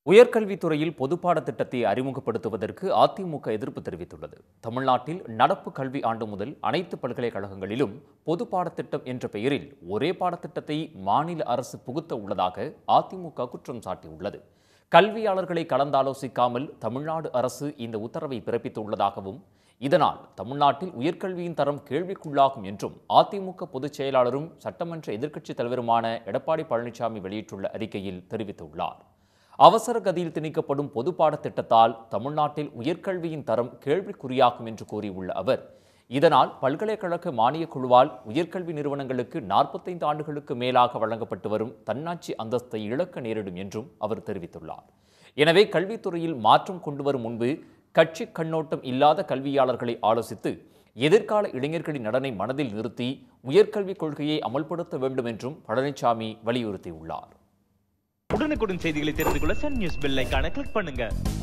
உயர்கல்வித்துறையில் பொதுப்பாடத் திட்டத்தை அறிமுகப்படுத்துவதற்கு அதிமுக எதிர்ப்பு தெரிவித்துள்ளது. தமிழ்நாட்டில் நடப்பு கல்வி ஆண்டு முதல் அனைத்து பல்கலைக்கழகங்களிலும் பொது பாடத்திட்டம் என்ற பெயரில் ஒரே பாடத்திட்டத்தை மாநில அரசு புகுத்த உள்ளதாக அதிமுக குற்றம் சாட்டியுள்ளது. கல்வியாளர்களை கலந்தாலோசிக்காமல் தமிழ்நாடு அரசு இந்த உத்தரவை பிறப்பித்துள்ளதாகவும், இதனால் தமிழ்நாட்டில் உயர்கல்வியின் தரம் கேள்விக்குள்ளாகும் என்றும் அதிமுக பொதுச் செயலாளரும் சட்டமன்ற எதிர்க்கட்சித் தலைவருமான எடப்பாடி பழனிசாமி வெளியிட்டுள்ள அறிக்கையில் தெரிவித்துள்ளார். அவசர கதியில் திணிக்கப்படும் பொது பாடத்திட்டத்தால் தமிழ்நாட்டில் உயர்கல்வியின் தரம் கேள்விக்குறியாகும் என்று கூறியுள்ள அவர், இதனால் பல்கலைக்கழக மானியக் குழுவால் உயர்கல்வி நிறுவனங்களுக்கு 45 ஆண்டுகளுக்கு மேலாக வழங்கப்பட்டு வரும் தன்னாட்சி அந்தஸ்தை இழக்க நேரிடும் என்றும் அவர் தெரிவித்துள்ளார். எனவே கல்வித்துறையில் மாற்றம் கொண்டு வரும் முன்பு கட்சி கண்ணோட்டம் இல்லாத கல்வியாளர்களை ஆலோசித்து எதிர்கால இளைஞர்களின் நலனை மனதில் நிறுத்தி உயர்கல்விக் கொள்கையை அமல்படுத்த வேண்டும் என்றும் பழனிசாமி வலியுறுத்தியுள்ளார். உடனுக்குடன் செய்திகளை தெரிந்து கொள்ள சன் நியூஸ் பெல் ஐகானை கிளிக் பண்ணுங்க.